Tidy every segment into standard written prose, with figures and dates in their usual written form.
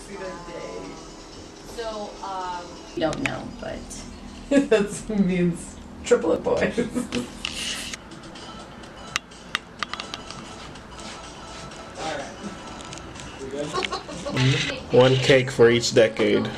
So, we don't know, but that means triplet boys. One cake for each decade.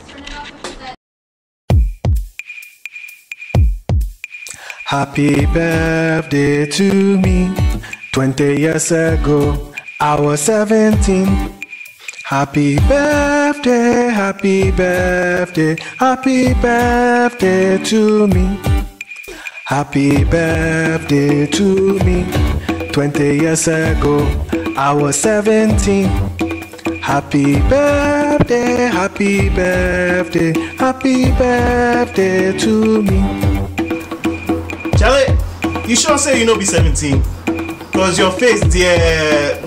Happy birthday to me. 20 years ago, I was 17. Happy birthday, happy birthday, happy birthday to me. Happy birthday to me. 20 years ago, I was 17. Happy birthday, happy birthday, happy birthday to me. Charlie, you sure say you know be 17? Cause your face there.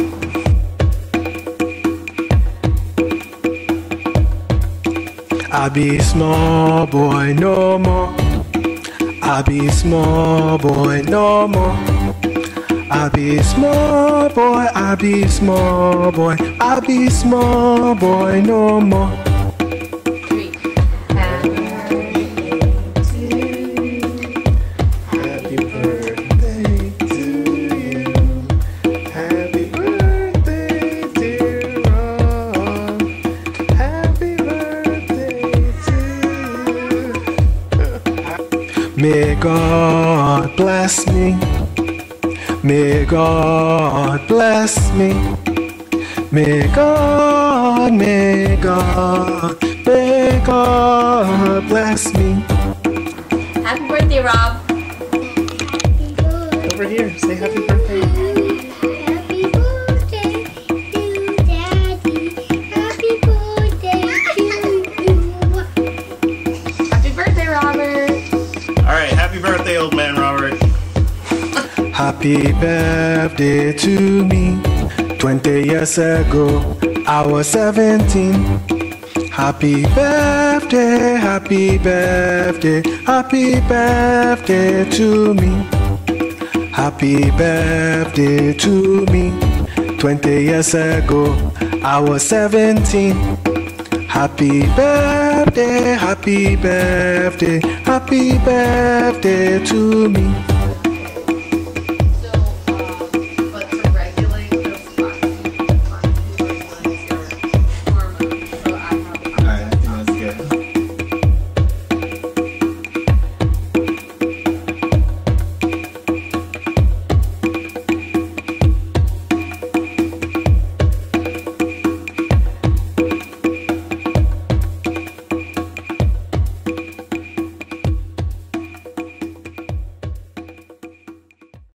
I be small boy no more. I be small boy no more. I be small boy, I be small boy, I be small boy no more. Happy birthday to you. Happy birthday, dear Rob. Happy birthday to you. May God bless me. May God bless me. May God bless me. happy birthday, Rob. Over here, say happy birthday. Happy birthday to Daddy. Happy birthday to you. Happy birthday, Robert. Alright, happy birthday, old man Robert. Happy birthday to me. 20 years ago, I was 17. Happy birthday, happy birthday, happy birthday to me. Happy birthday to me. 20 years ago, I was 17. Happy birthday, happy birthday, happy birthday to me.